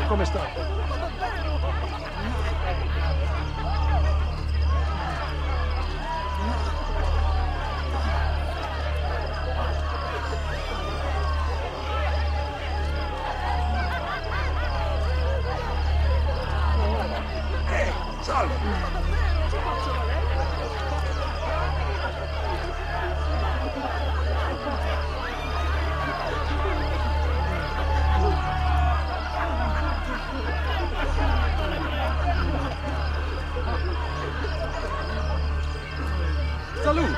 come state? Salve! Salute!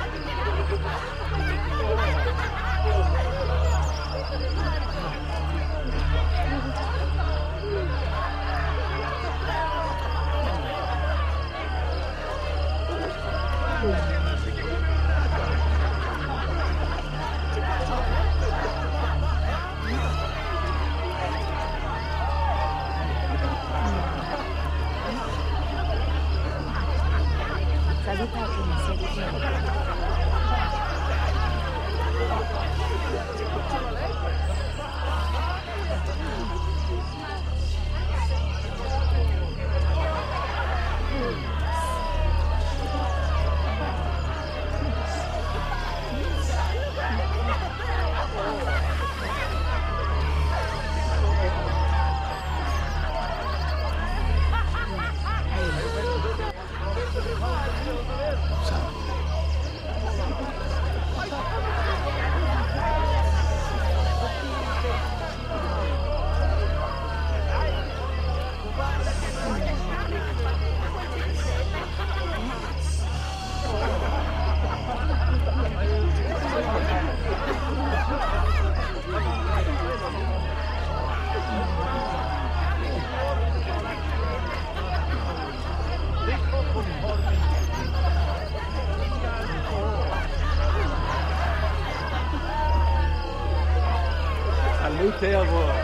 Salute a voi!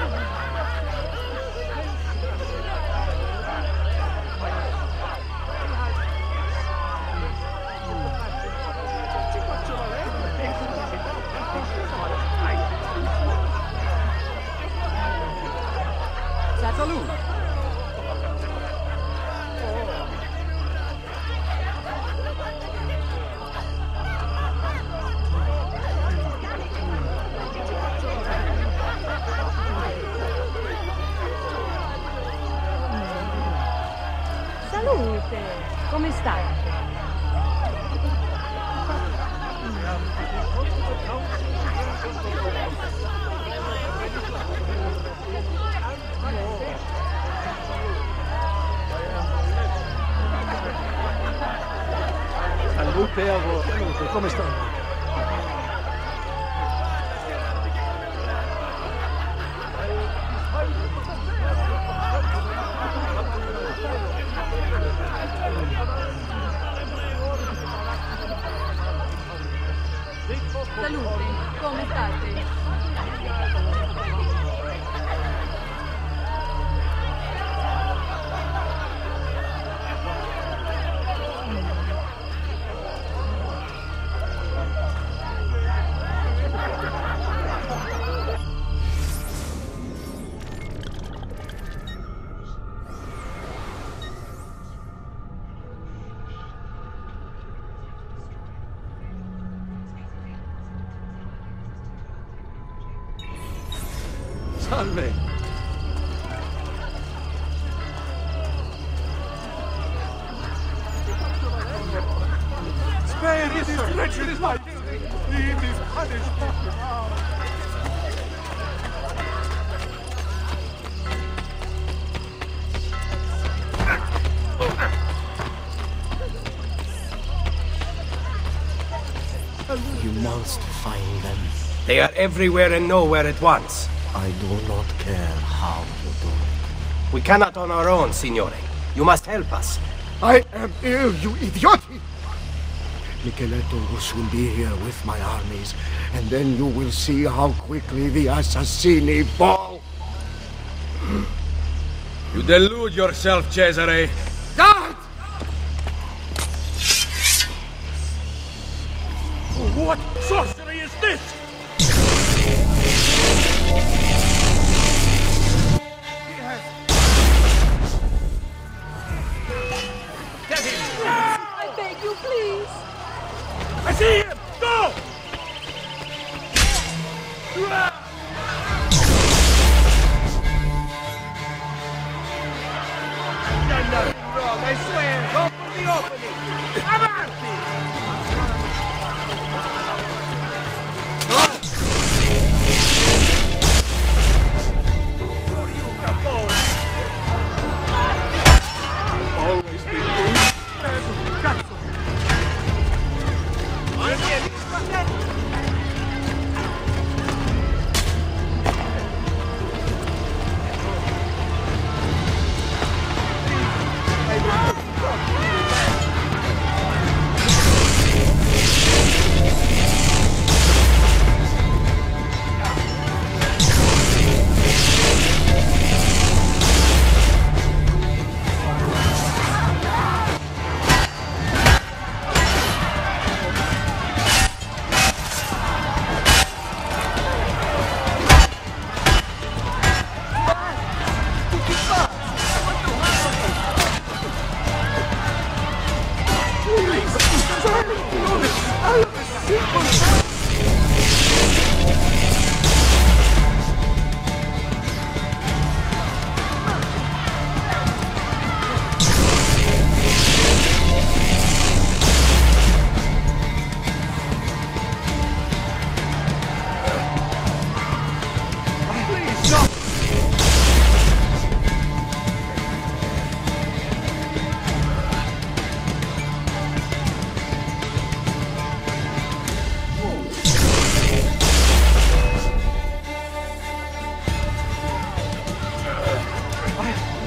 Salute! Salute! Come stai? Salute a voi! Salute, come stai? Salute, come state? Salve! Spare this wretched life! Leave this punished! You must find them. They are everywhere and nowhere at once. I do not care how you do it. We cannot on our own, Signore. You must help us. I am ill, you idiot! Micheletto will soon be here with my armies, and then you will see how quickly the Assassini fall. You delude yourself, Cesare. God! What sorcery is this? He has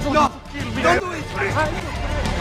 Stop! Don't do it!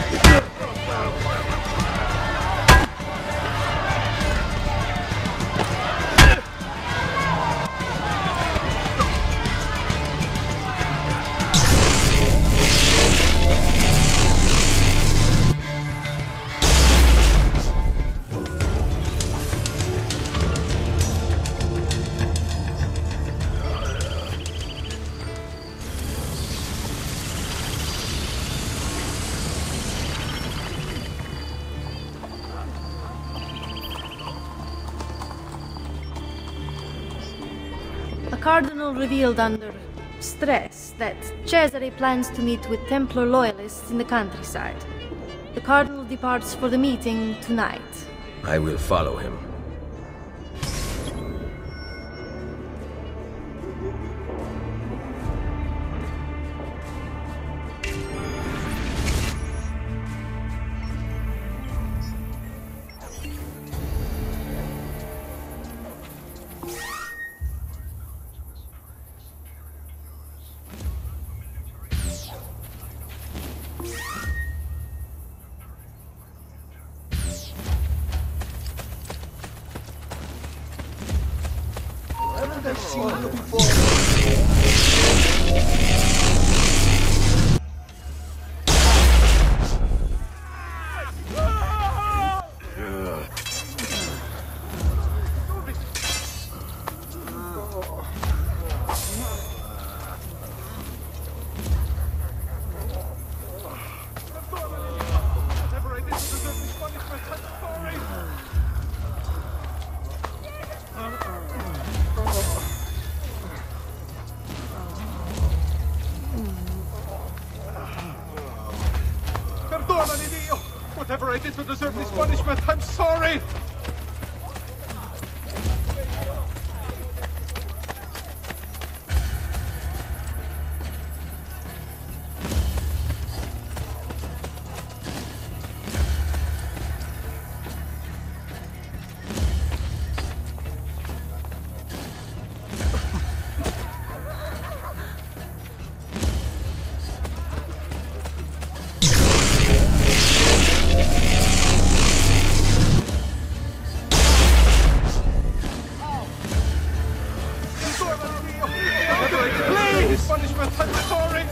The Cardinal revealed under stress that Cesare plans to meet with Templar loyalists in the countryside. The Cardinal departs for the meeting tonight. I will follow him. Perdonami, Dio! Whatever I did to deserve this punishment, I'm sorry! Please! Punishment, I'm sorry!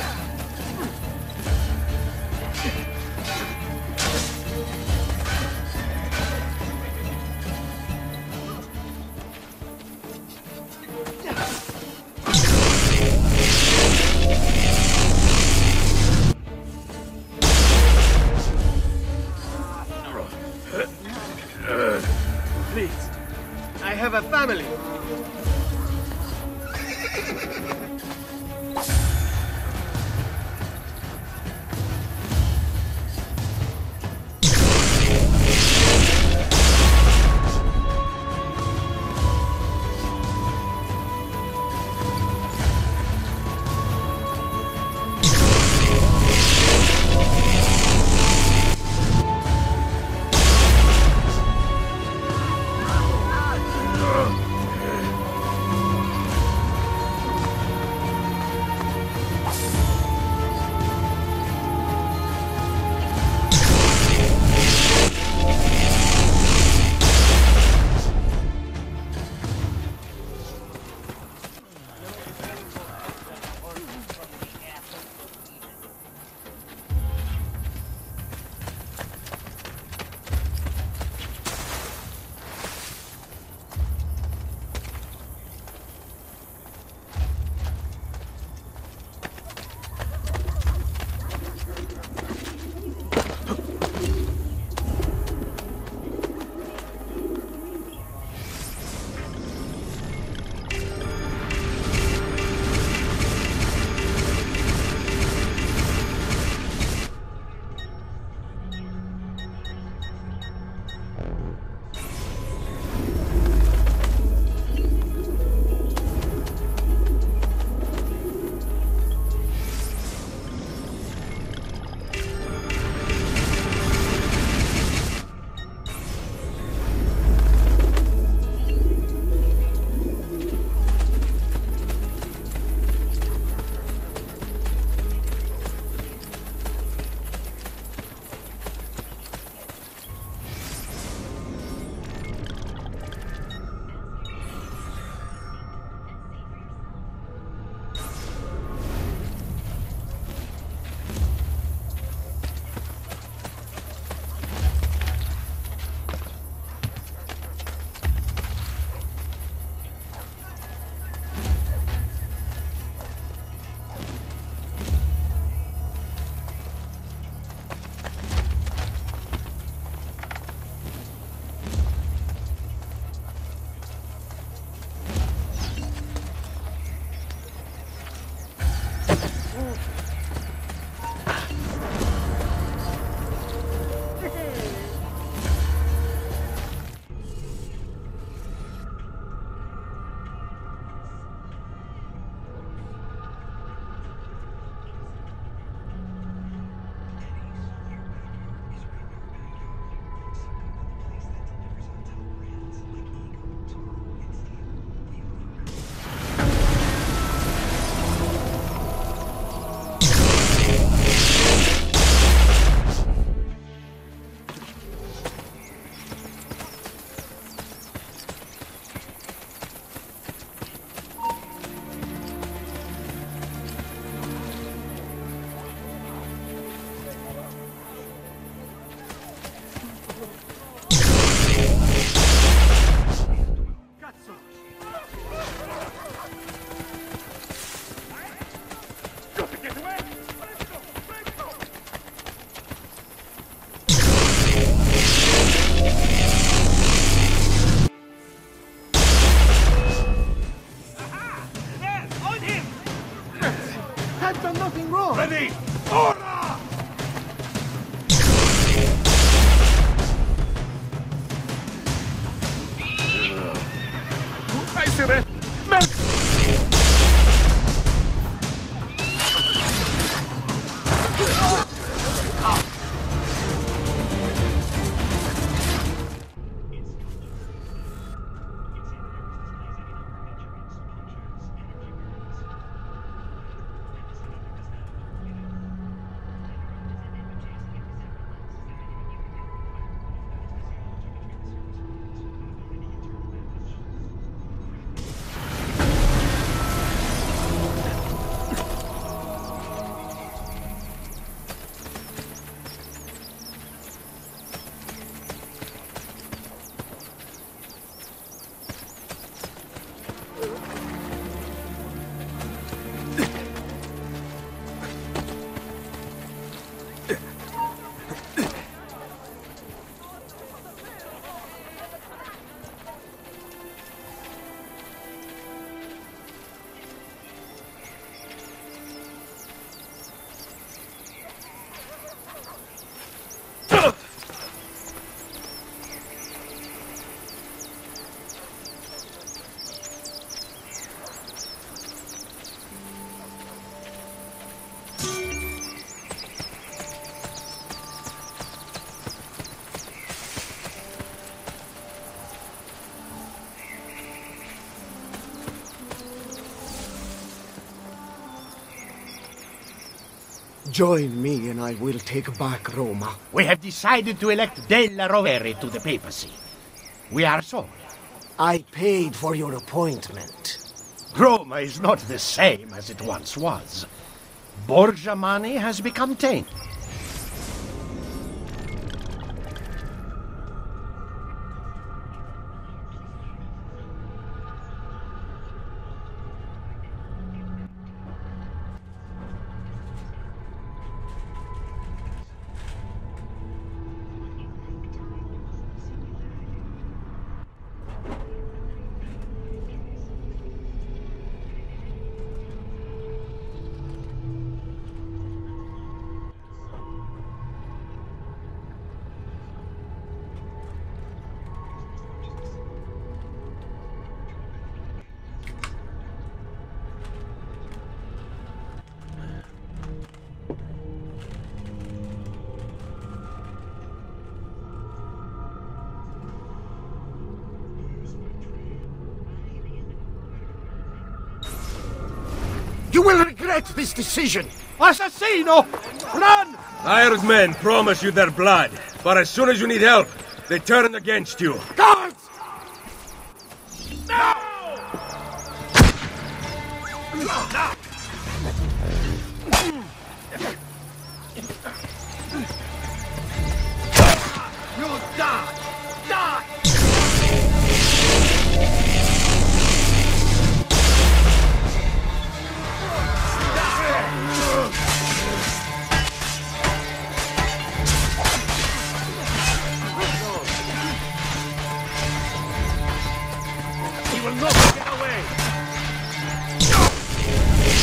Please. I have a family. I've done nothing wrong. Ready! Ora! Essere! Join me and I will take back Roma. We have decided to elect Della Rovere to the papacy. We are sorry. I paid for your appointment. Roma is not the same as it once was. Borgia money has become tainted. You will regret this decision! Assassino! Run! Hired men promise you their blood, but as soon as you need help, they turn against you. Guards! He will not get away!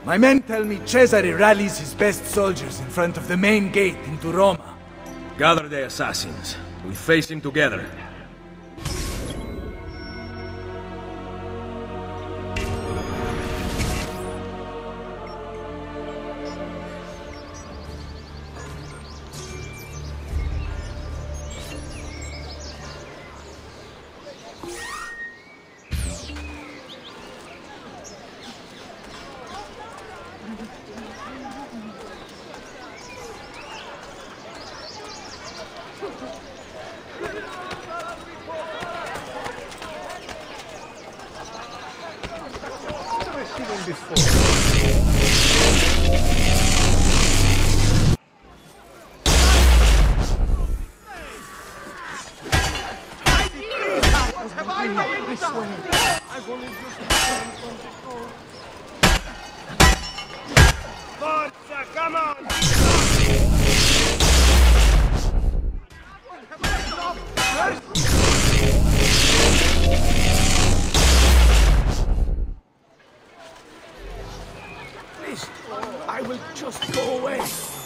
My men tell me Cesare rallies his best soldiers in front of the main gate into Roma. Gather the assassins. We face him together. Forza, come on! Please, I will just go away.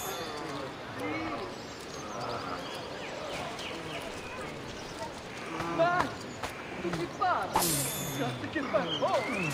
Just to get back home.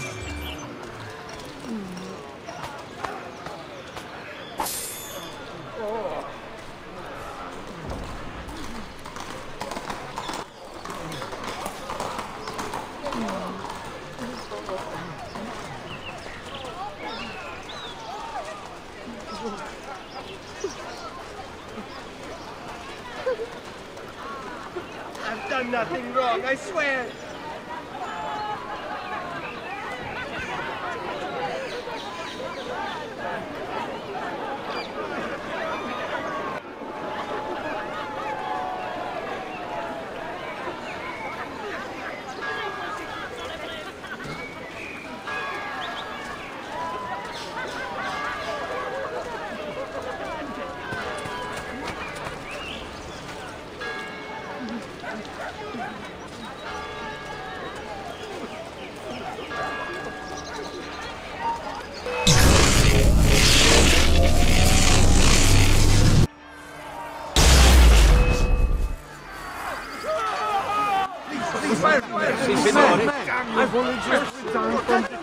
I've done nothing wrong, I swear. I've only just returned from the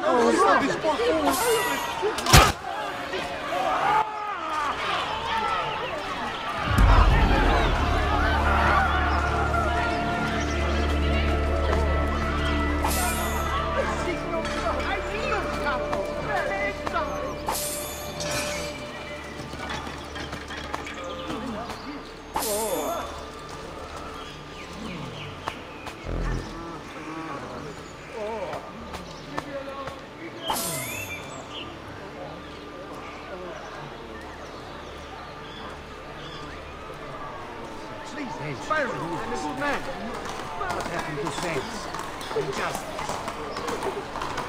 Byron, I'm a good man. What happened to sense? Injustice.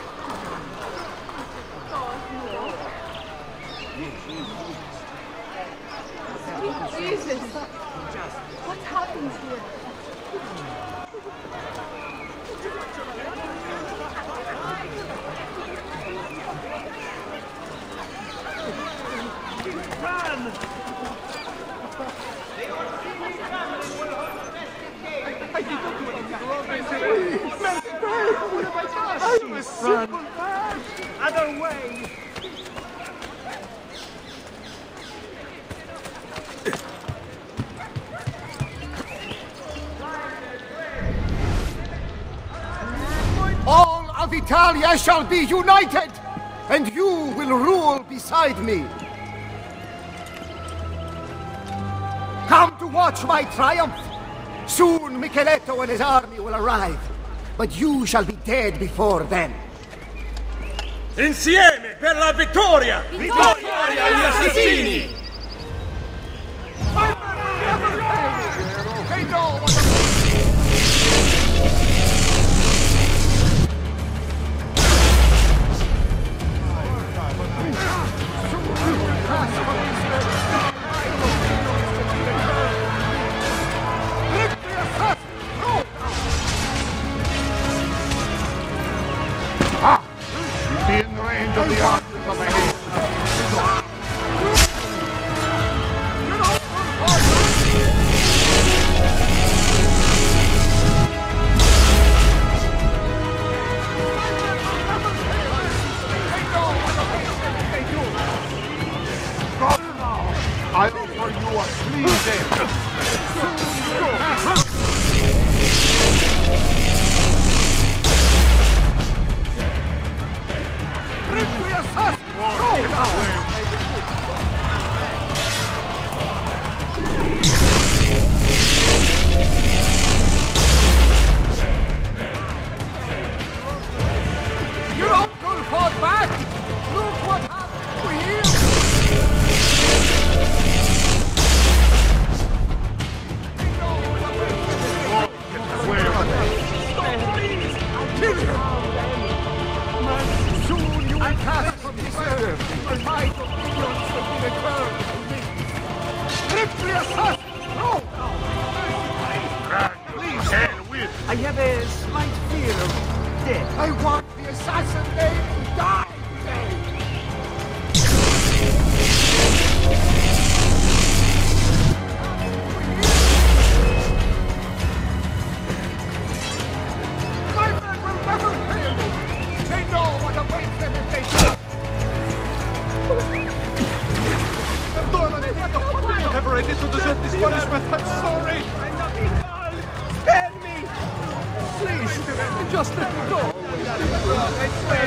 Jesus! What happens here? Run! Other way! All of Italia shall be united, and you will rule beside me. Come to watch my triumph. Soon Micheletto and his army will arrive, but you shall be dead before then. Insieme per la vittoria! Vittoria agli assassini! Be in range of the archers of the hill. I offer you a clean death. Your uncle fought back! Look what happened to him! Soon you will pass from this earth, and my dominions will be returned to me. Rip the assassin! No! Please, I have a slight fear of death. I want the assassin name to die today! My men will never fail me! They know what awaits them if they die! Whatever I did to deserve this punishment, I'm sorry! I'm not done! Spare me! Please, just let me go! I swear!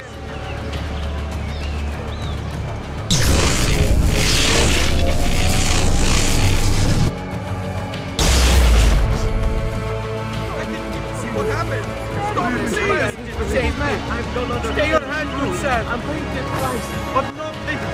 I didn't see what happened! Stop me! Please! Save me! I've done other... Stay your hand, good sir! I'm paying the price, but not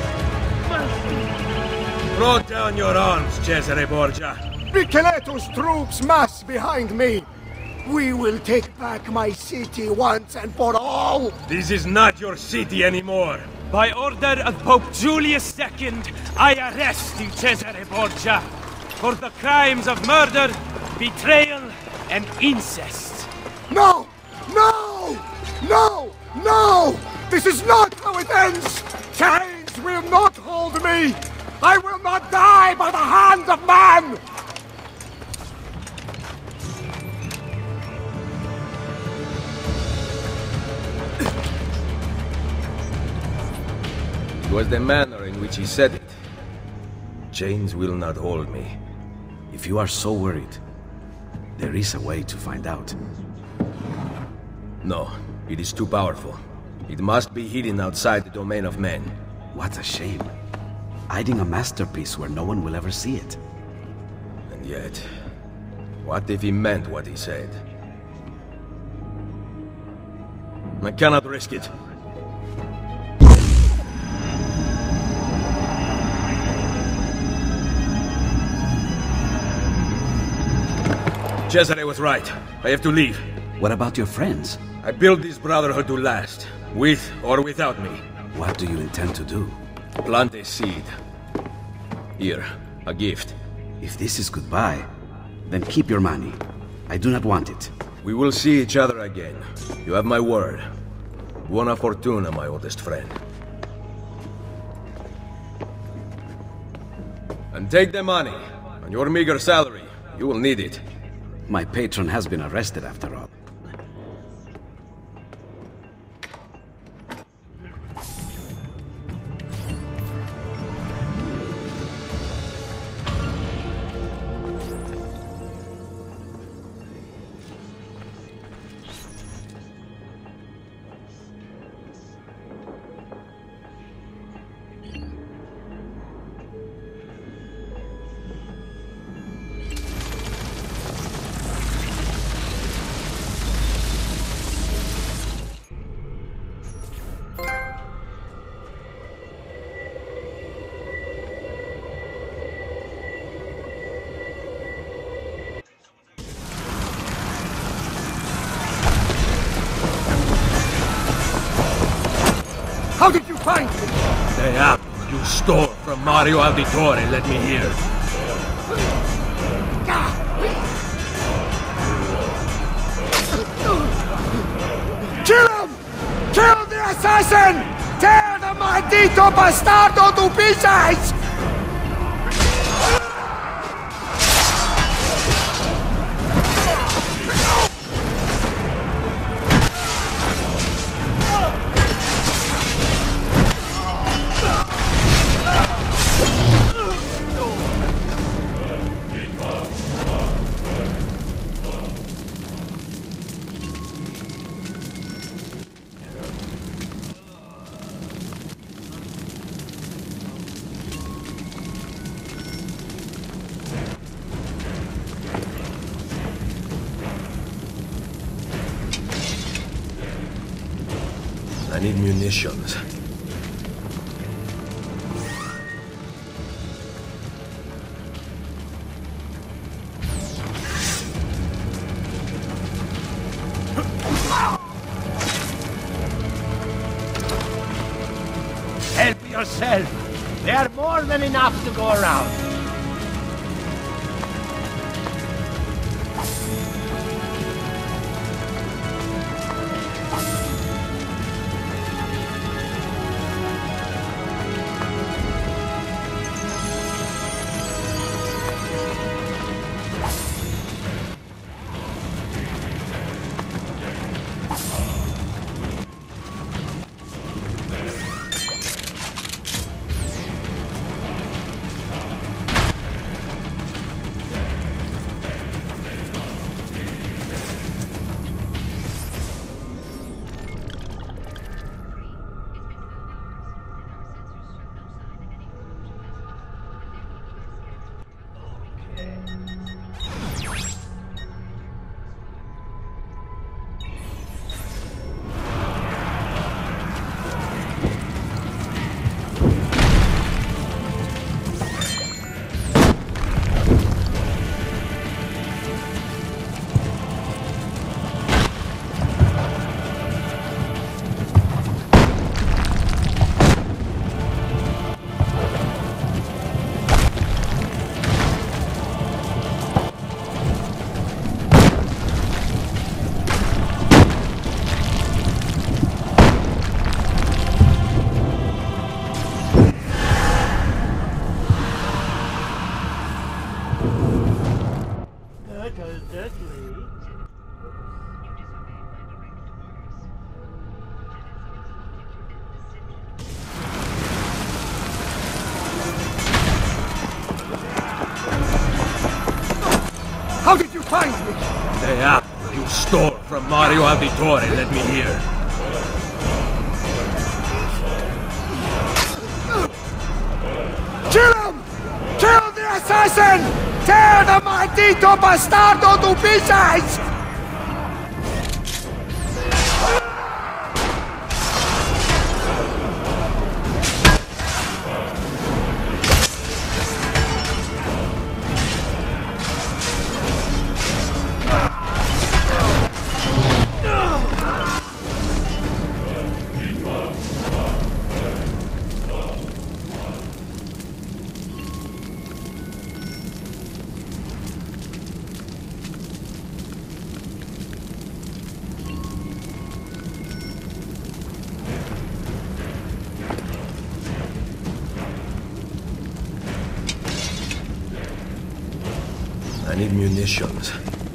this! Throw down your arms, Cesare Borgia. Micheletto's troops mass behind me. We will take back my city once and for all. This is not your city anymore. By order of Pope Julius II, I arrest you, Cesare Borgia, for the crimes of murder, betrayal, and incest. No! No! No! No! This is not how it ends! Chains will not hold me! I will not die by the hand of man! It was the manner in which he said it. Chains will not hold me. If you are so worried, there is a way to find out. No, it is too powerful. It must be hidden outside the domain of men. What a shame. Hiding a masterpiece where no one will ever see it. And yet, what if he meant what he said? I cannot risk it. Cesare was right. I have to leave. What about your friends? I built this brotherhood to last, with or without me. What do you intend to do? Plant a seed. Here, a gift. If this is goodbye, then keep your money. I do not want it. We will see each other again. You have my word. Buona fortuna, my oldest friend. And take the money. On your meager salary, you will need it. My patron has been arrested after all. How did you find me? The apple you stole from Mario Auditore let me hear. Kill him! Kill the assassin! Tear the maldito bastardo to pieces! need munitions. Help yourself. There are more than enough to go around. How did you find me? The apple you stole from Mario Auditore, let me hear. Kill him! Kill the assassin! Tear the maldito bastardo to pieces! I need munitions.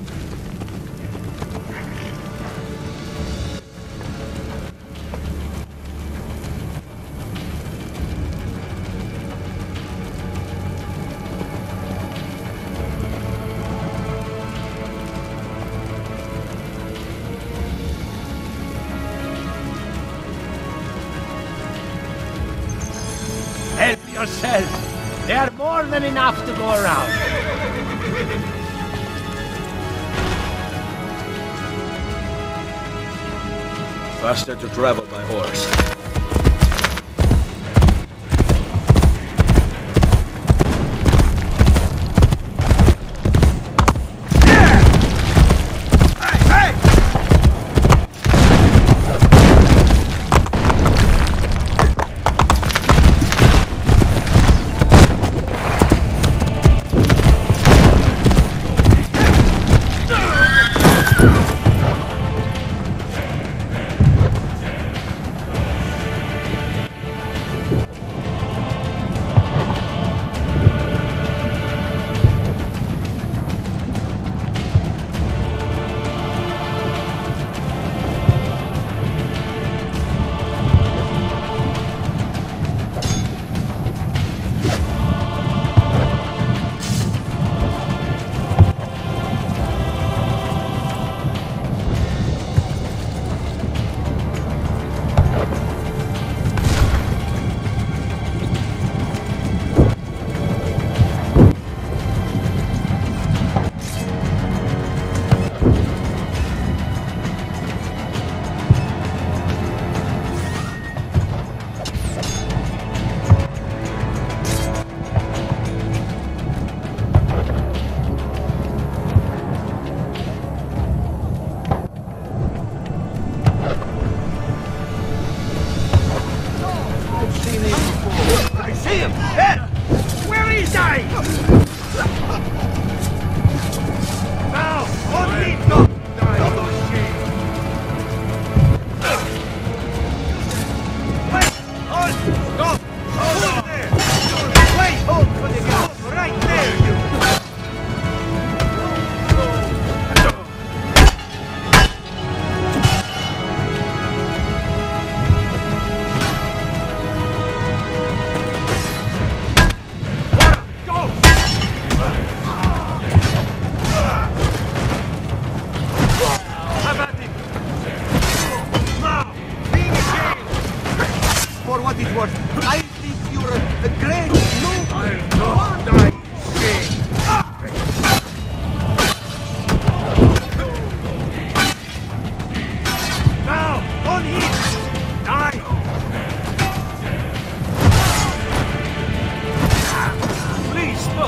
Help yourself. There are more than enough to go around. Faster to travel by horse.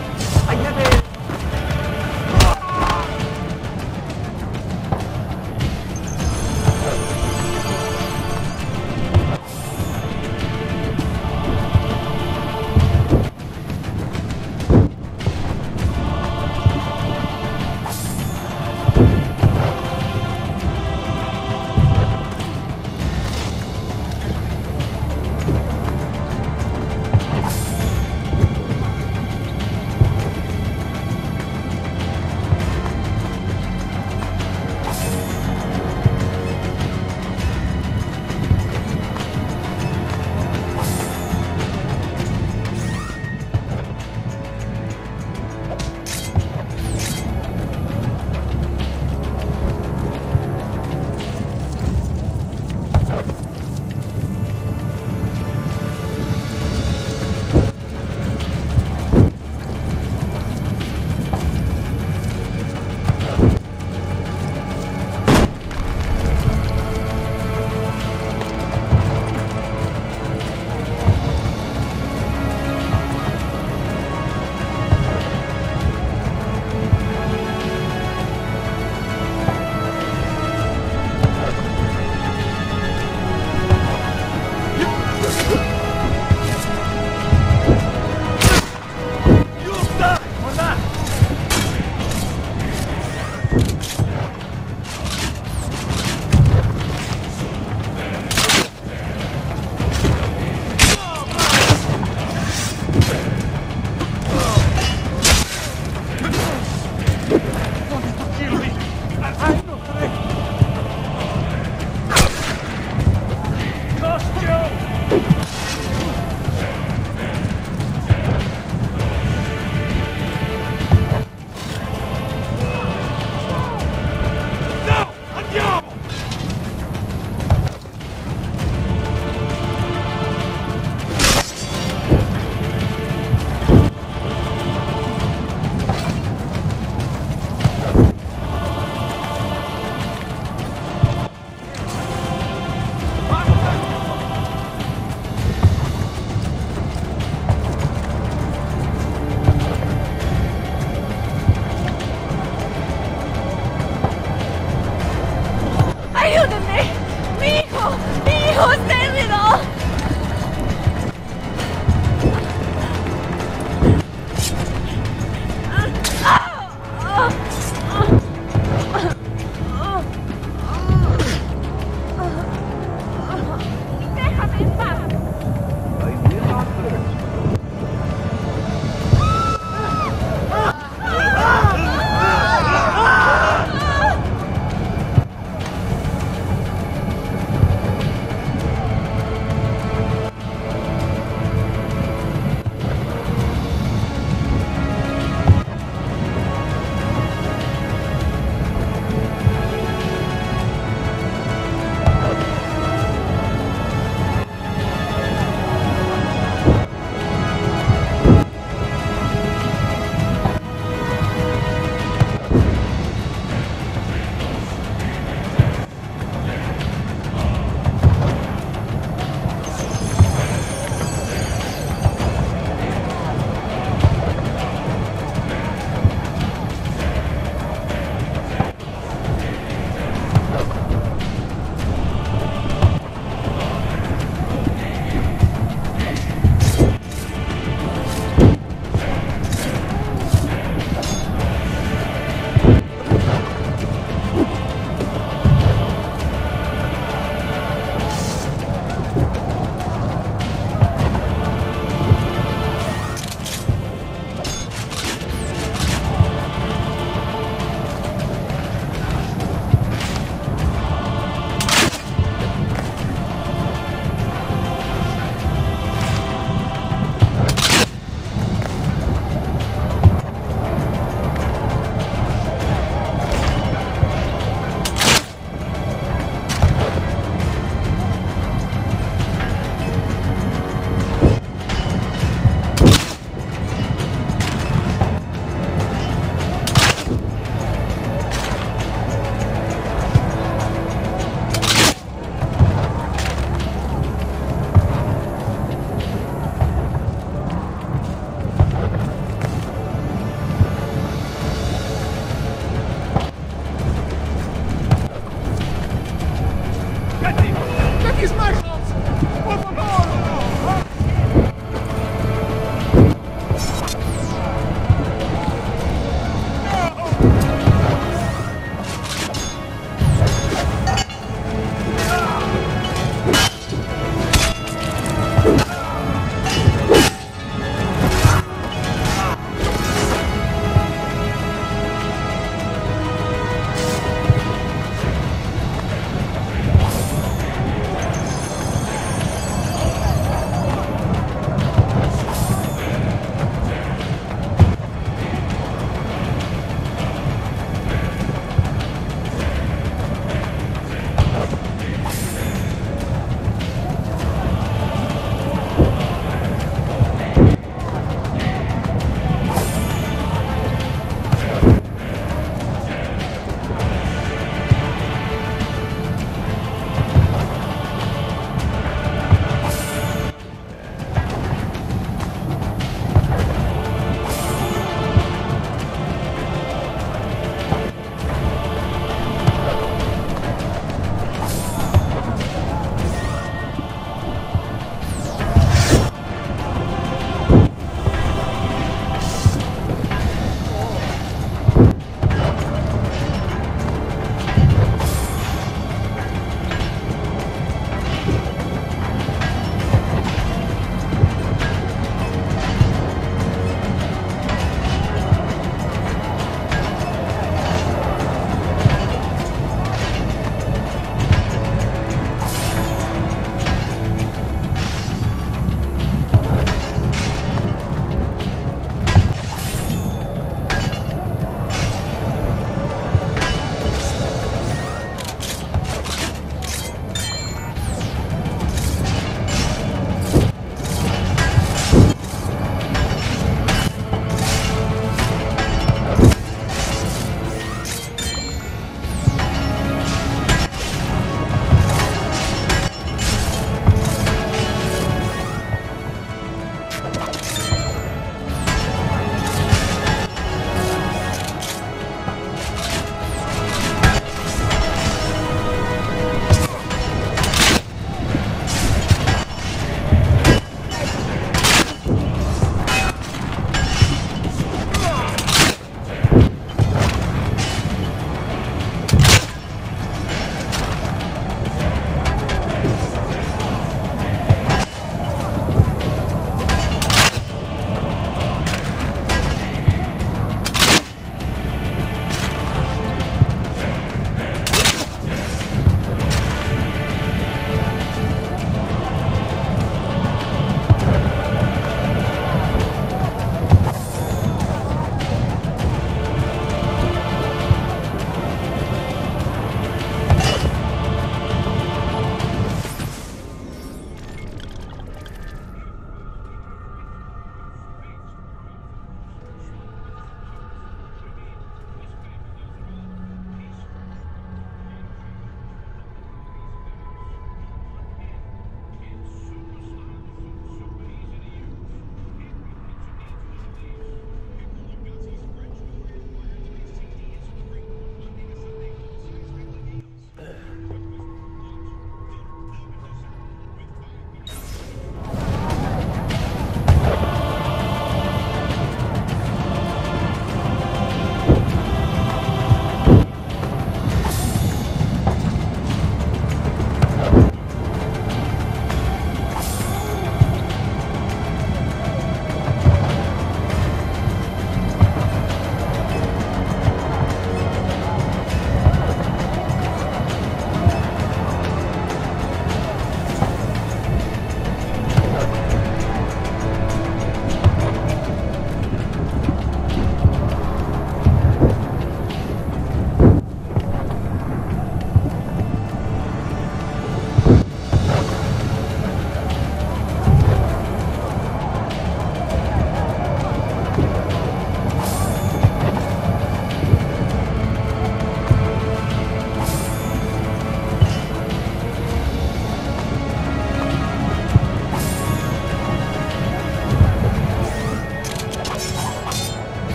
I have a...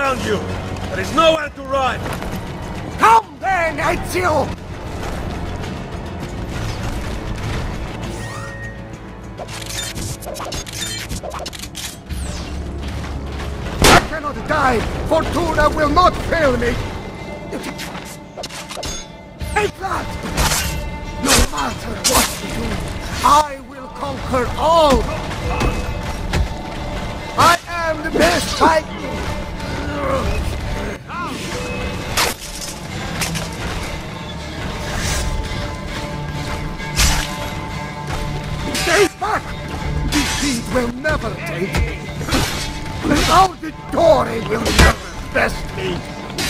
around you! There is nowhere to run! Come then, Ezio! I cannot die! Fortuna will not fail me! Take that! No matter what you do, I will conquer all! I am the best fighter! Stay back! Defeat will never take me! And Auditore will never best me!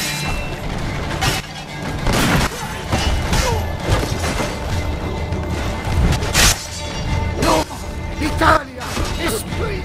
No! Italia is free!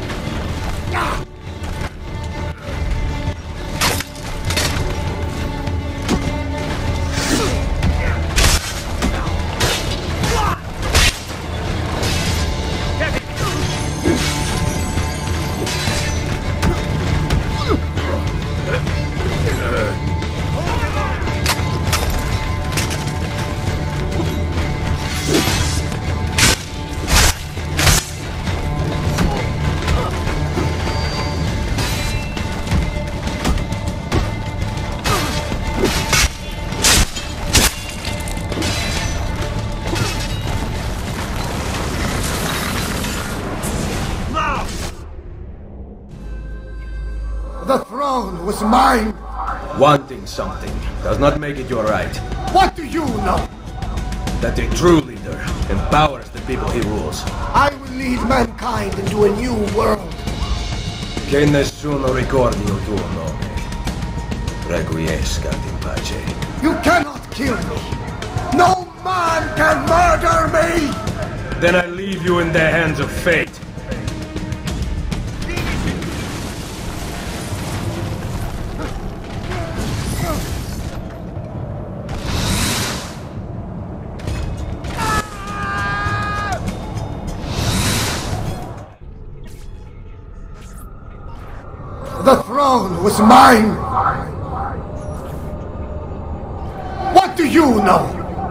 The throne was mine! Wanting something does not make it your right. What do you know? That a true leader empowers the people he rules. I will lead mankind into a new world. Che nessuno ricordi il tuo nome. Requiescat in pace. You cannot kill me! No man can murder me! Then I leave you in the hands of fate. The throne was mine! What do you know?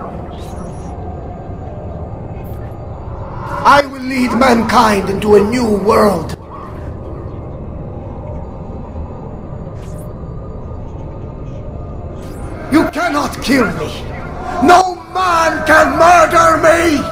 I will lead mankind into a new world. You cannot kill me! No man can murder me!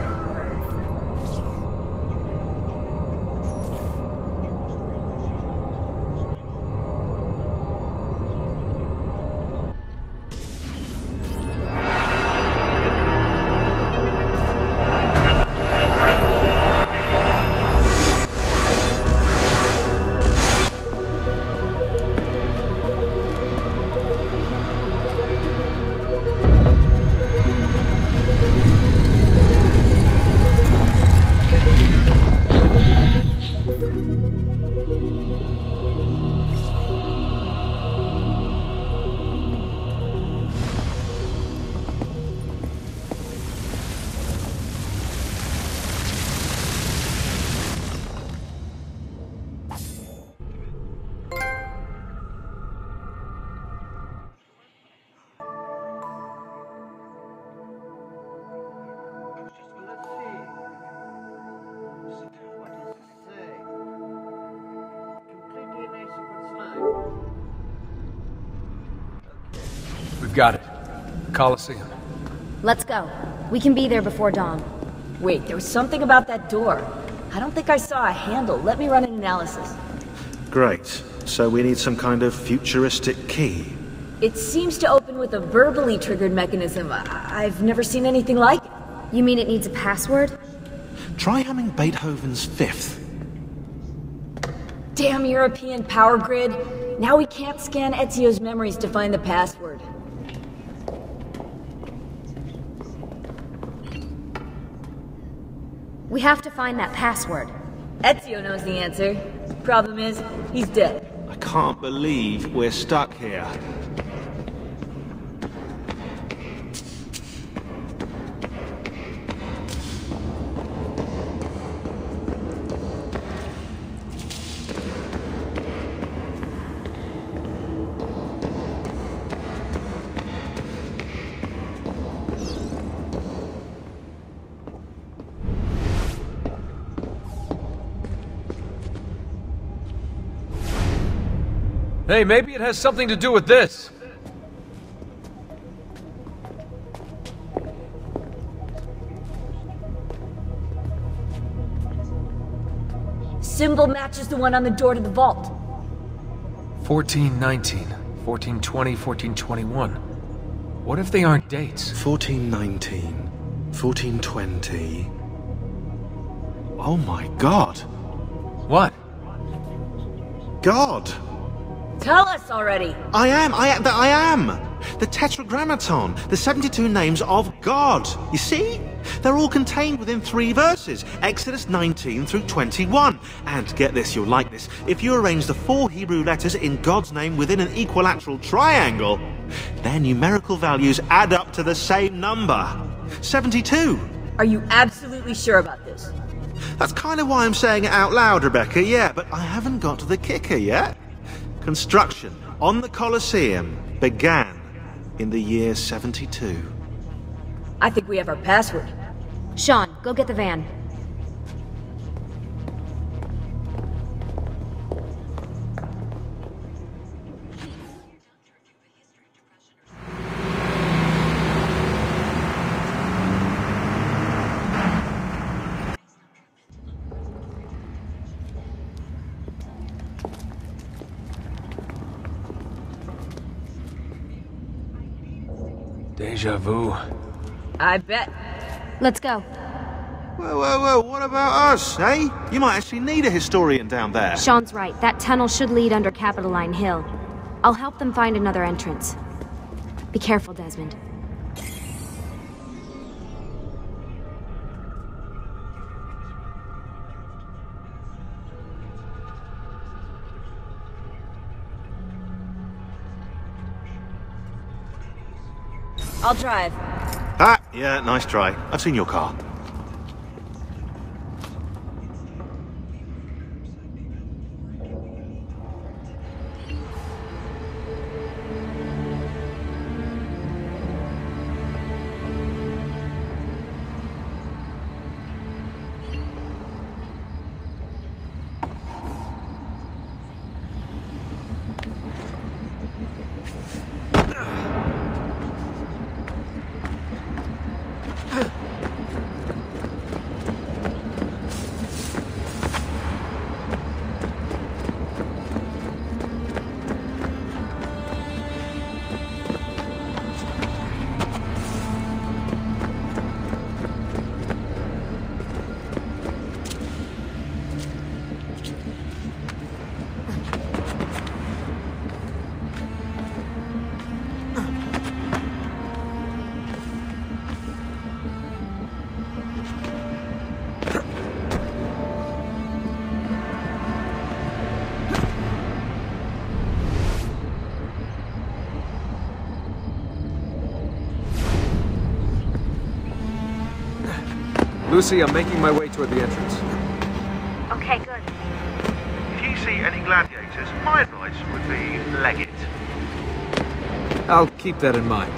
We've got it. The Colosseum. Let's go. We can be there before dawn. Wait, there was something about that door. I don't think I saw a handle. Let me run an analysis. Great. So we need some kind of futuristic key. It seems to open with a verbally triggered mechanism. I've never seen anything like it. You mean it needs a password? Try humming Beethoven's Fifth. Damn European power grid. Now we can't scan Ezio's memories to find the password. We have to find that password. Ezio knows the answer. Problem is, he's dead. I can't believe we're stuck here. Hey, maybe it has something to do with this. Symbol matches the one on the door to the vault. 1419, 1420, 1421. What if they aren't dates? 1419, 1420... Oh my god. What? God! Tell us already! I am! The Tetragrammaton, the 72 names of God. You see? They're all contained within 3 verses, Exodus 19 through 21. And get this, you'll like this, if you arrange the 4 Hebrew letters in God's name within an equilateral triangle, their numerical values add up to the same number. 72. Are you absolutely sure about this? That's kind of why I'm saying it out loud, Rebecca, yeah, but I haven't got to the kicker yet. Construction on the Colosseum began in the year 72. I think we have our password. Sean, go get the van. Deja vu. I bet. Let's go. Whoa, what about us, eh? You might actually need a historian down there. Sean's right. That tunnel should lead under Capitoline Hill. I'll help them find another entrance. Be careful, Desmond. I'll drive. Ah, yeah, nice try. I've seen your car. Lucy, I'm making my way toward the entrance. Okay, good. If you see any gladiators, my advice would be leg it. I'll keep that in mind.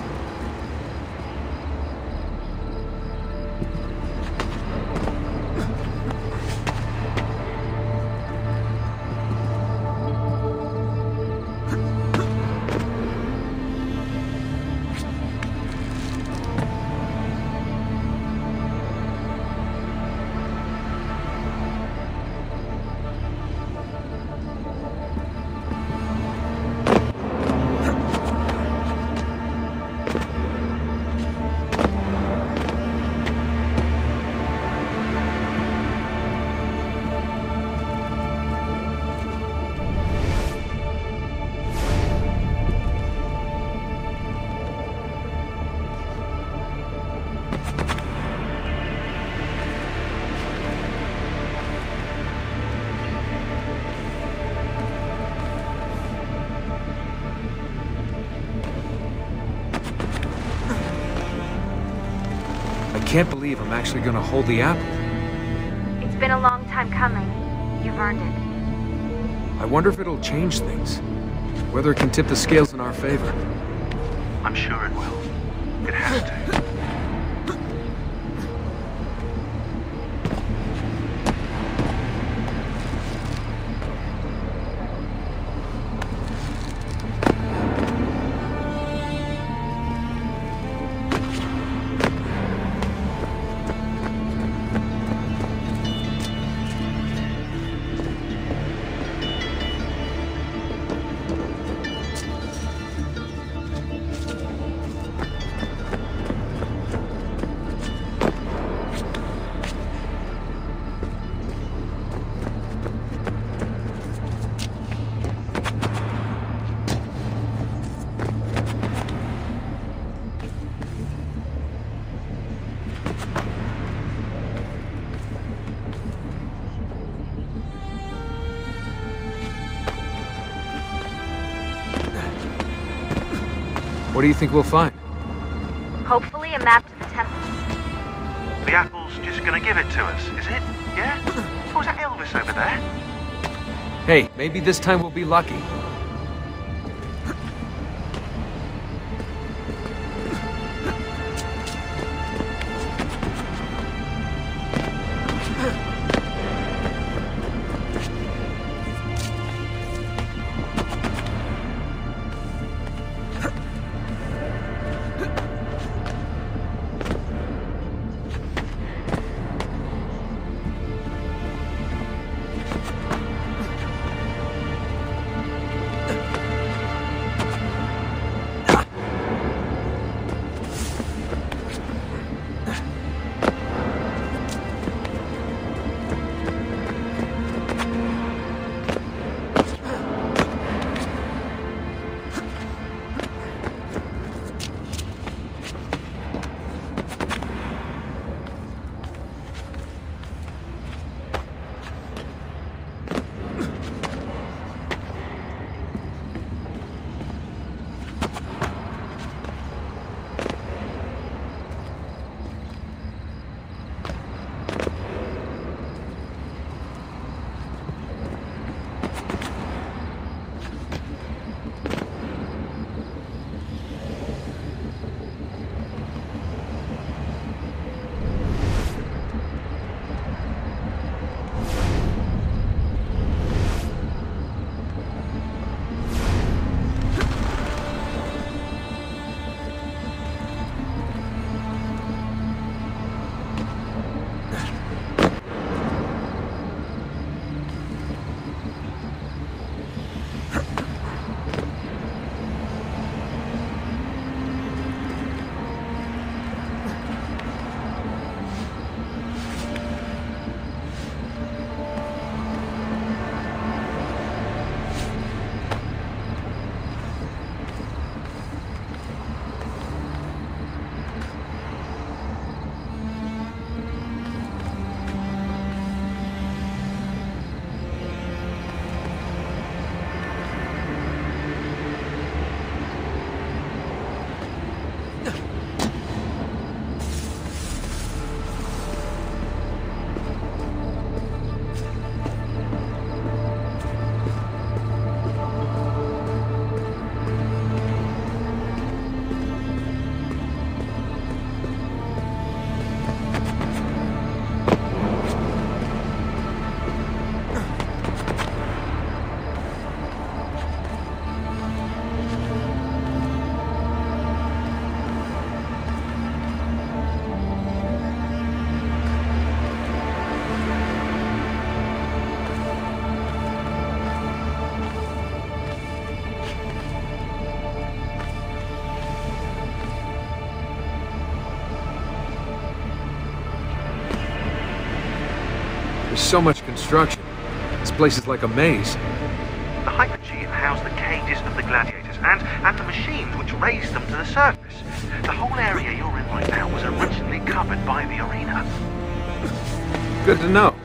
I can't believe I'm actually gonna hold the apple. It's been a long time coming. You've earned it. I wonder if it'll change things. Whether it can tip the scales in our favor. I'm sure it will. It has to. What do you think we'll find? Hopefully a map to the temple. The apple's just gonna give it to us, is it? Yeah? Oh, is that Elvis over there? Hey, maybe this time we'll be lucky. There's so much construction. This place is like a maze. The Hypergeum housed the cages of the gladiators and the machines which raised them to the surface. The whole area you're in right now was originally covered by the arena. Good to know.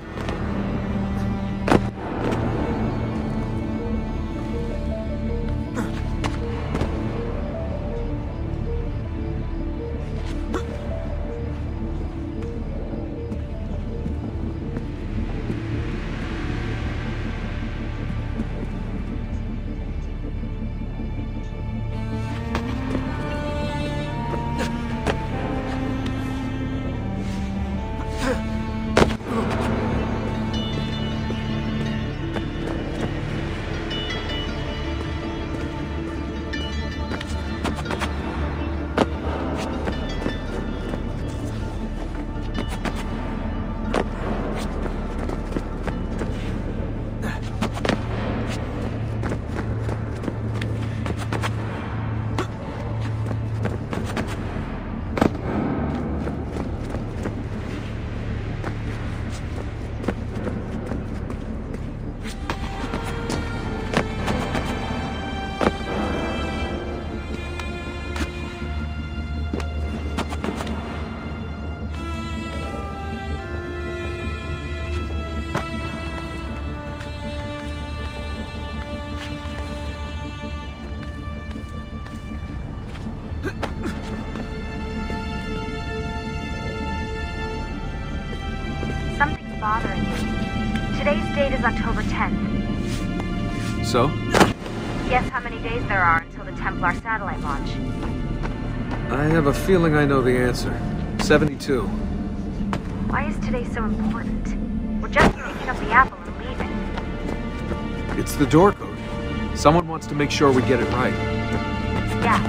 bothering you. Today's date is October 10th. So? Guess how many days there are until the Templar satellite launch? I have a feeling I know the answer. 72. Why is today so important? We're just picking up the apple and leaving. It's the door code. Someone wants to make sure we get it right. Yeah.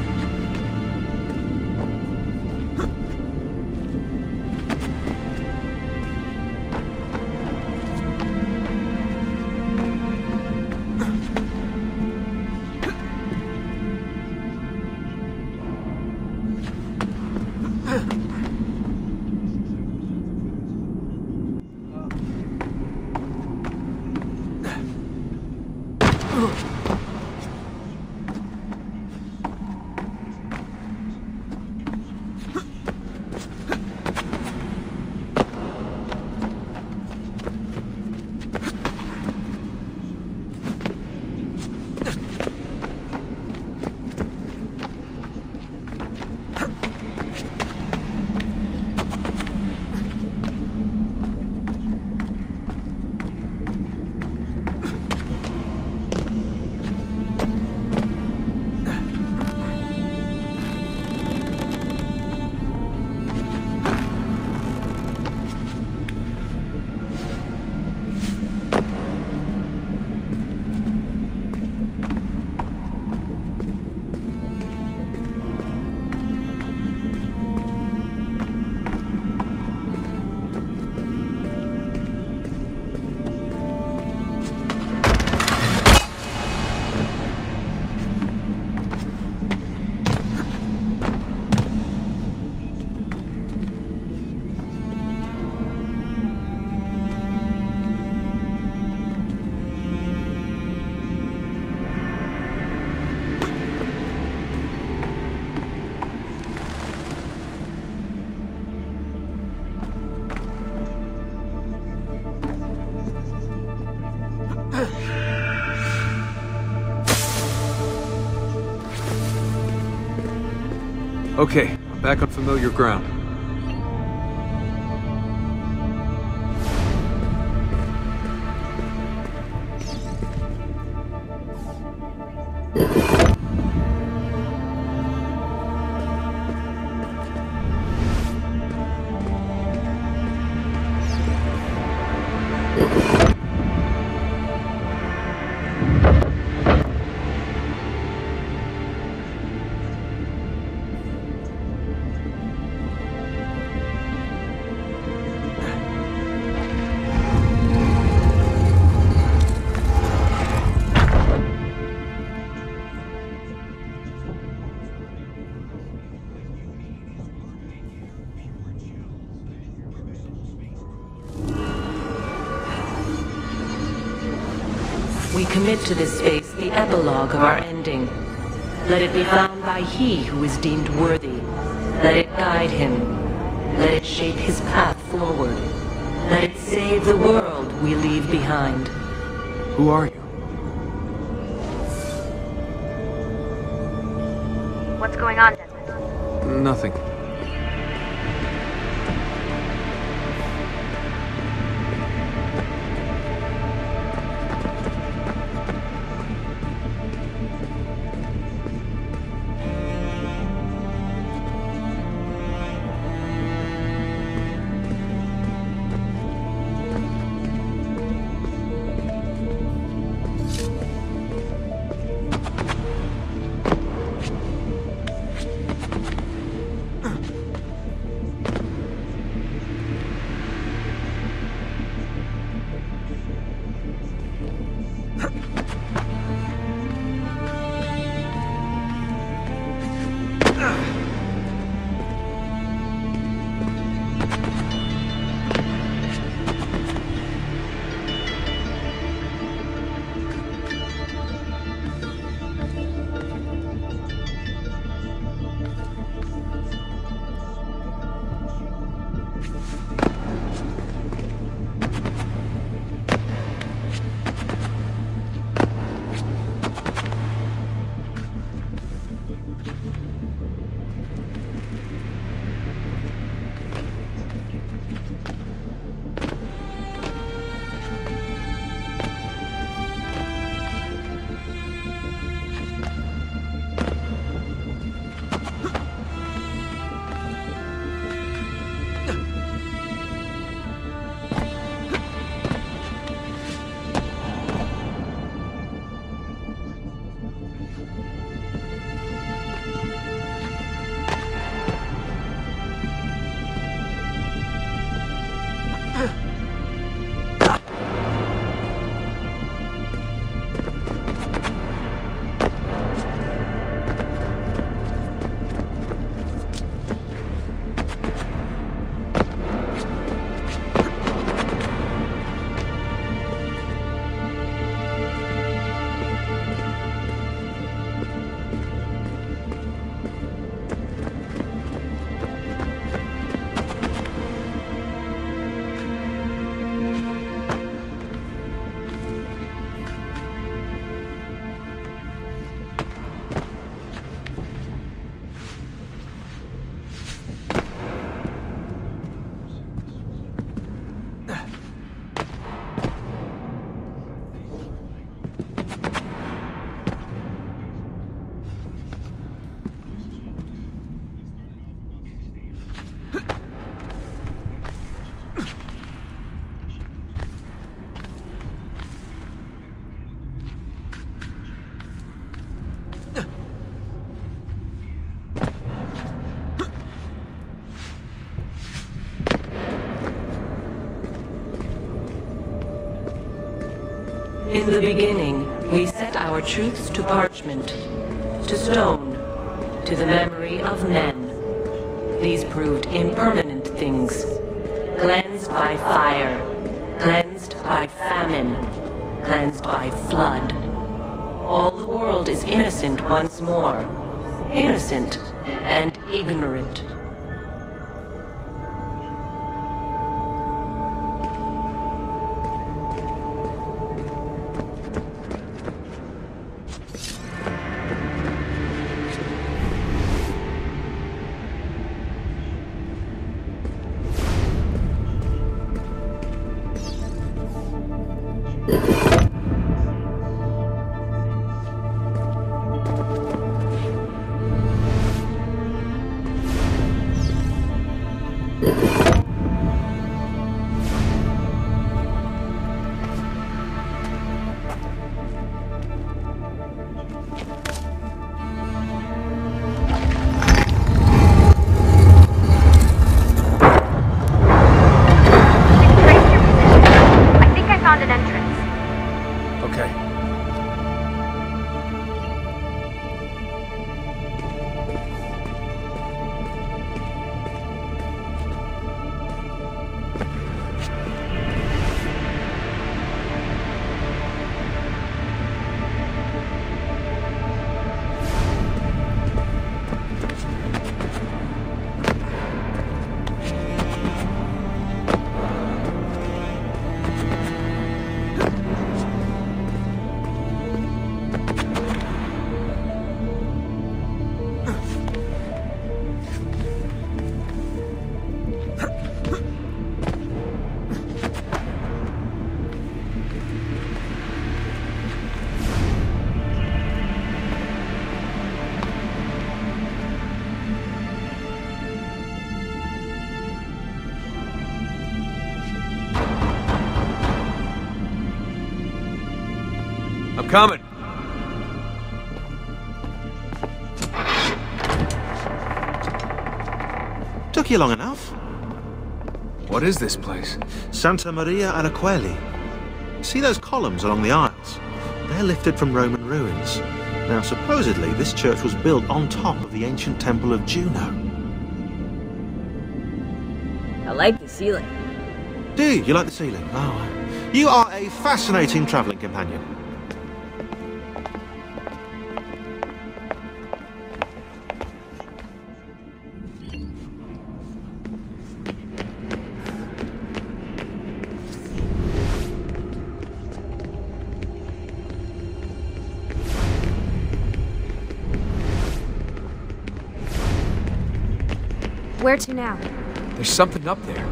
Okay, I'm back on familiar ground. We commit to this space the epilogue of our ending. Let it be found by he who is deemed worthy. Let it guide him. Let it shape his path forward. Let it save the world we leave behind. Who are you? What's going on, Desmond? Nothing. In the beginning, we set our truths to parchment, to stone, to the memory of men. These proved impermanent things, cleansed by fire, cleansed by famine, cleansed by flood. All the world is innocent once more, innocent and ignorant. I'm coming. Took you long enough. What is this place? Santa Maria Araqueli. See those columns along the aisles? They're lifted from Roman ruins. Now, supposedly, this church was built on top of the ancient temple of Juno. I like the ceiling. Do you? You like the ceiling? Oh, you are a fascinating travelling companion. Where to now? There's something up there.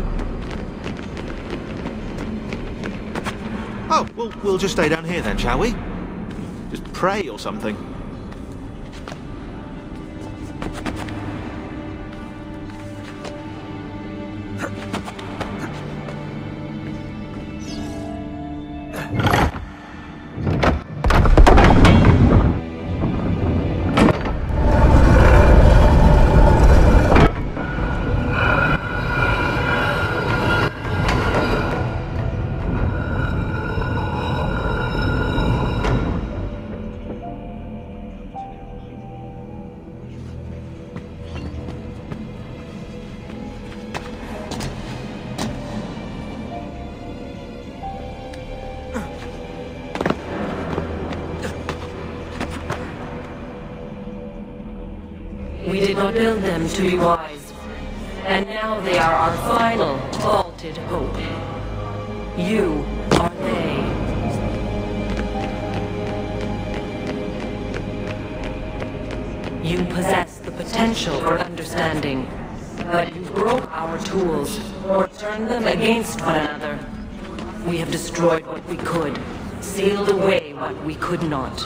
Oh, well, we'll just stay down here then, shall we? Just pray or something. We did not build them to be wise, and now they are our final, vaulted hope. You are they. You possess the potential for understanding, but you broke our tools, or turned them against one another. We have destroyed what we could, sealed away what we could not.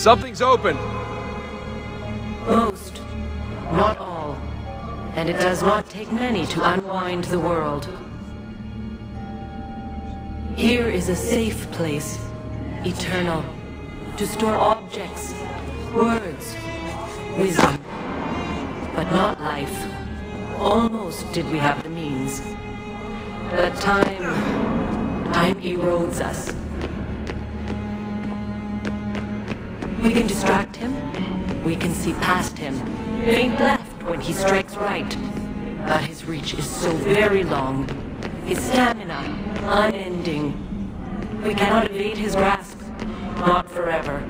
Something's open. Most, not all. And it does not take many to unwind the world. Here is a safe place, eternal, to store objects, words, wisdom, but not life. Almost did we have the means. But time erodes us. We can distract him, we can see past him, feint left when he strikes right. But his reach is so very long, his stamina unending. We cannot evade his grasp, not forever.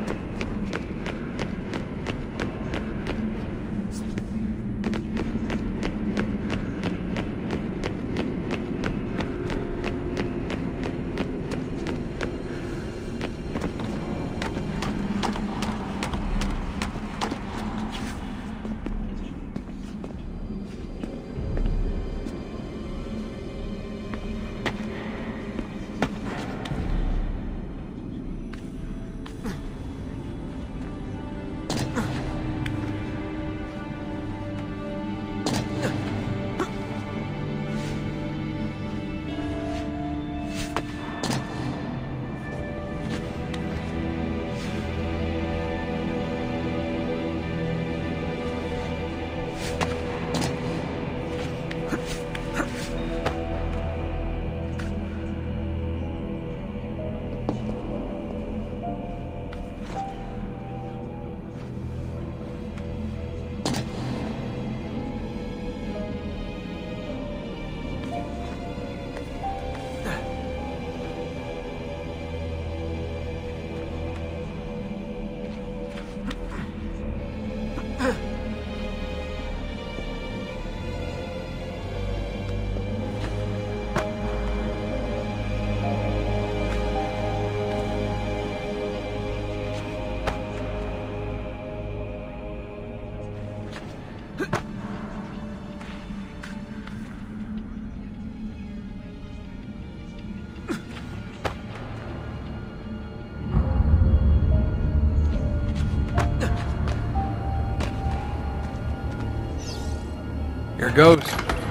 Here goes.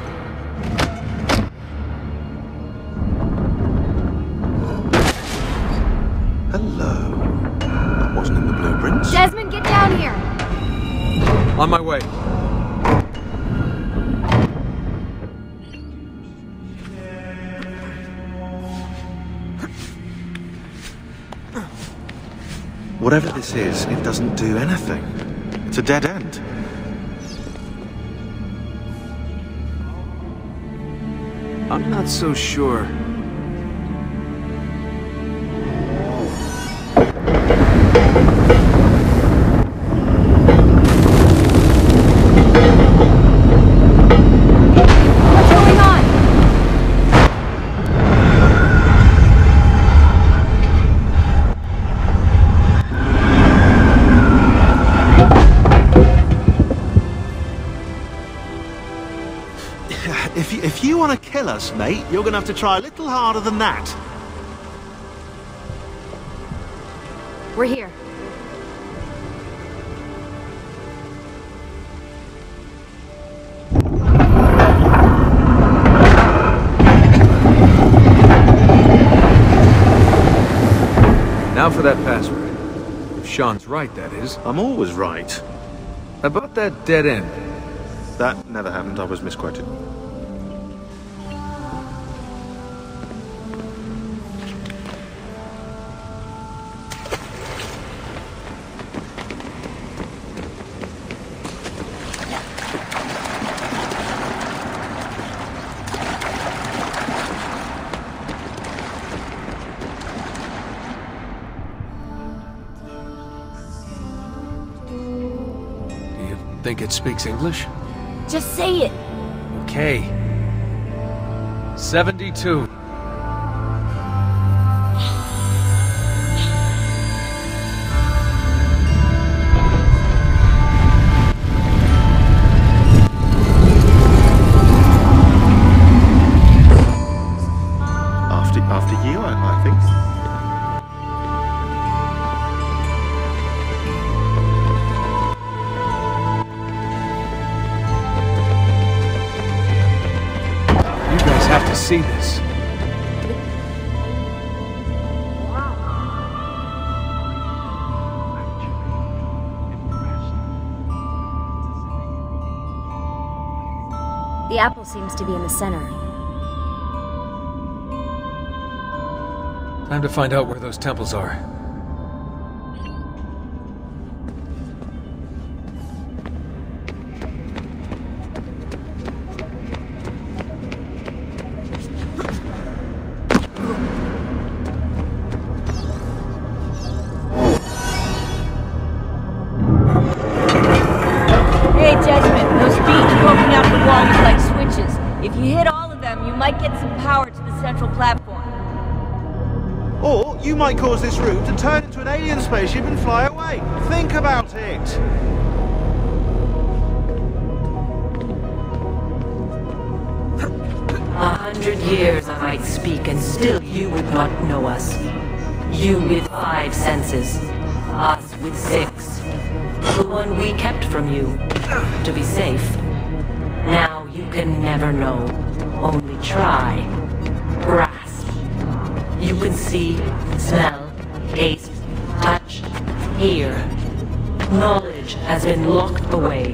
Hello. That wasn't in the blueprints. Desmond, get down here! On my way. Whatever this is, it doesn't do anything. It's a dead end. I'm not so sure. What's going on? If you want to kill us, mate, you're going to have to try a little harder than that. We're here. Now for that password. If Sean's right, that is. I'm always right. About that dead end. That never happened. I was misquoted. Think it speaks English? Just say it. Okay. 72. After you, I think. see this. The apple seems to be in the center. Time to find out where those temples are. Hey, Desmond, those beams poking out the wall look like switches. If you hit all of them, you might get some power to the central platform. Or you might cause this room to turn into an alien spaceship and fly away. Think about it. A 100 years I might speak, and still you would not know us. You with 5 senses, us with 6. The one we kept from you, to be safe. Now you can never know. Only try. Grasp. You can see, smell, taste, touch, hear. Knowledge has been locked away.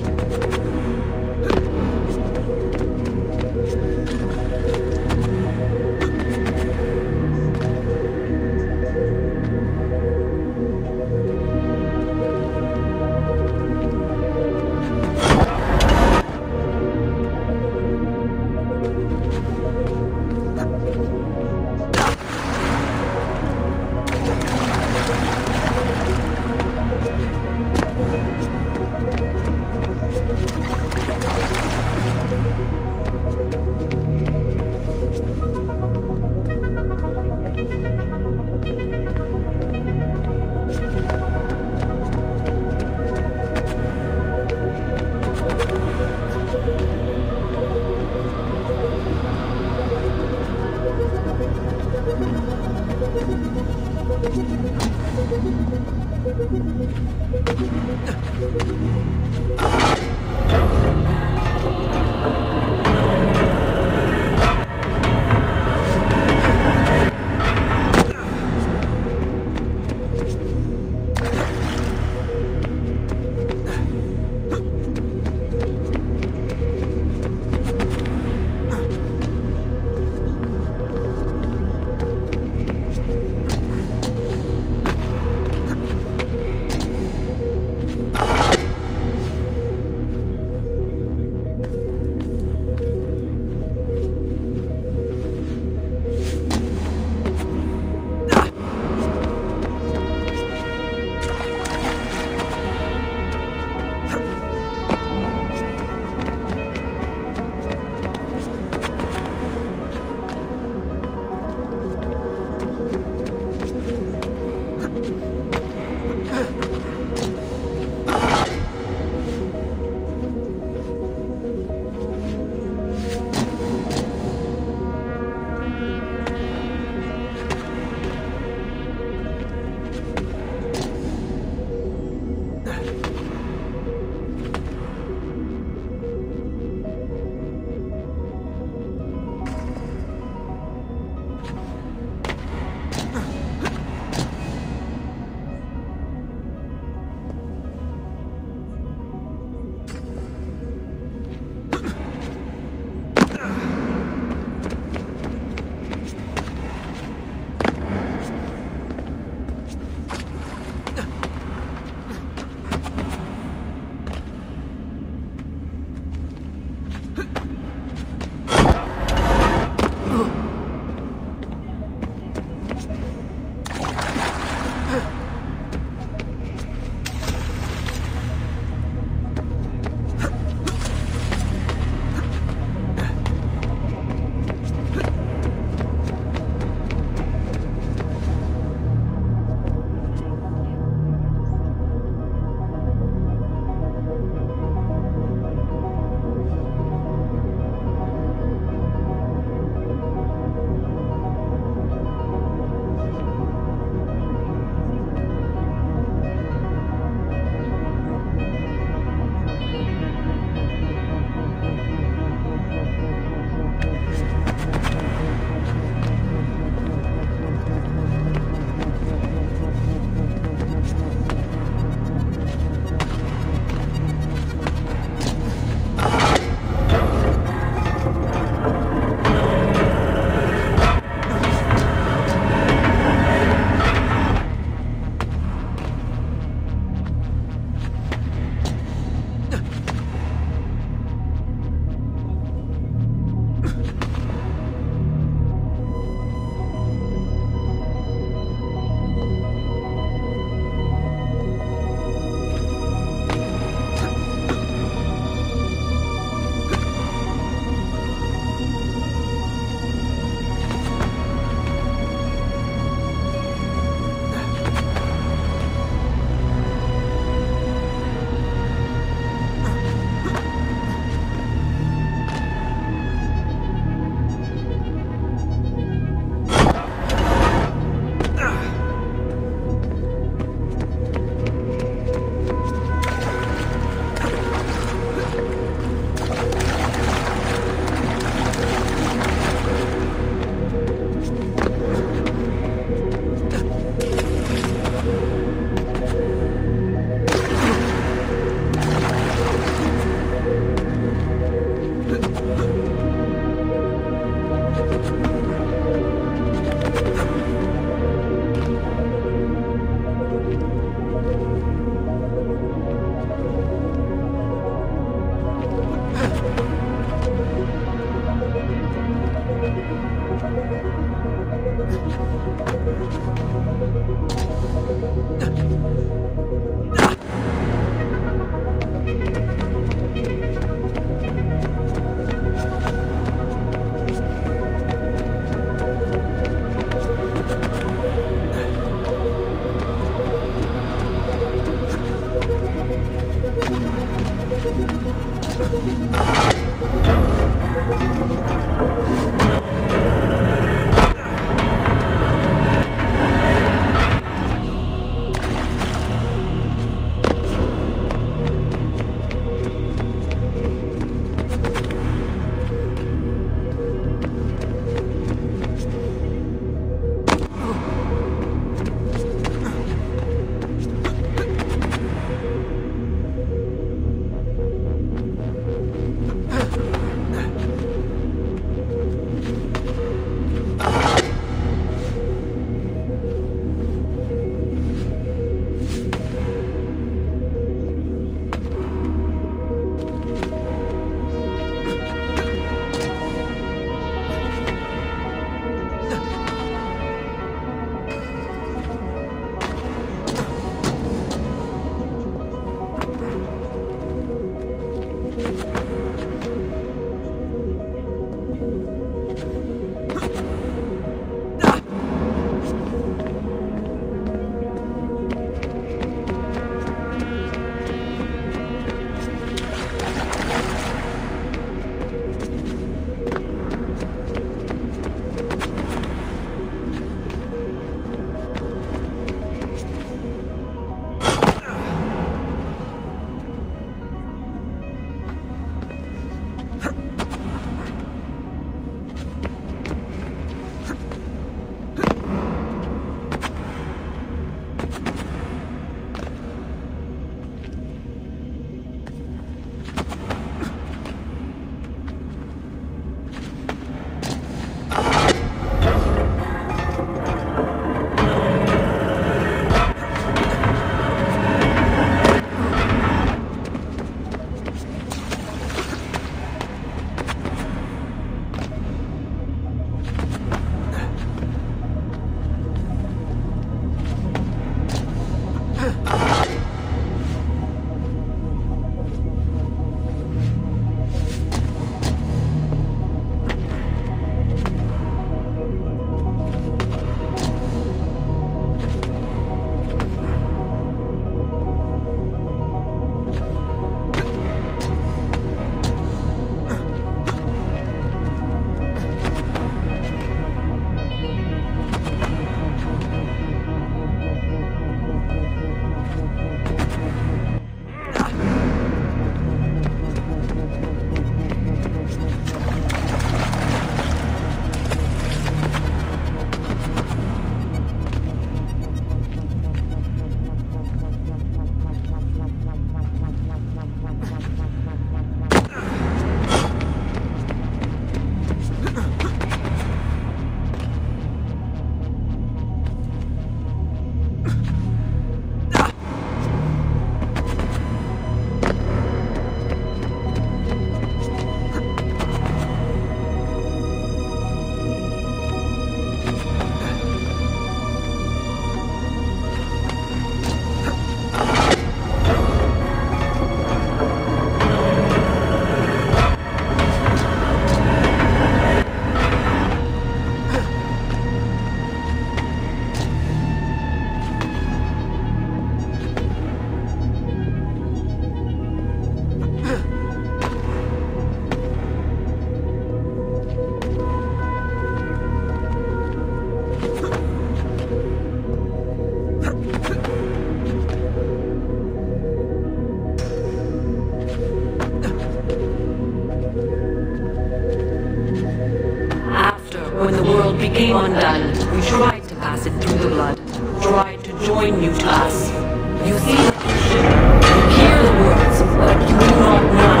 became undone, we tried to pass it through the blood, tried to join you to us. You see the vision, you hear the words, but you do not know.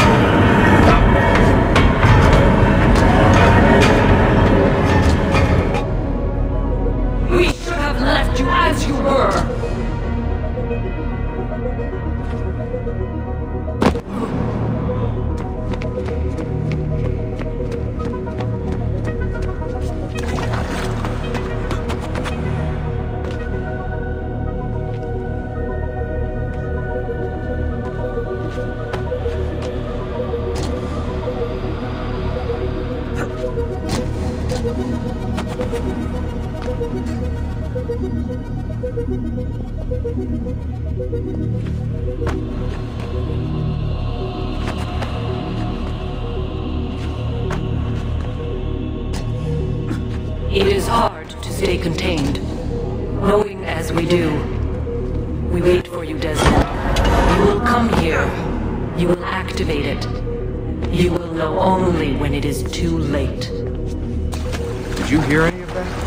We should have left you as you were. It is hard to stay contained. Knowing as we do. We wait for you, Desmond. You will come here. You will activate it. You will know only when it is too late. Did you hear any of that?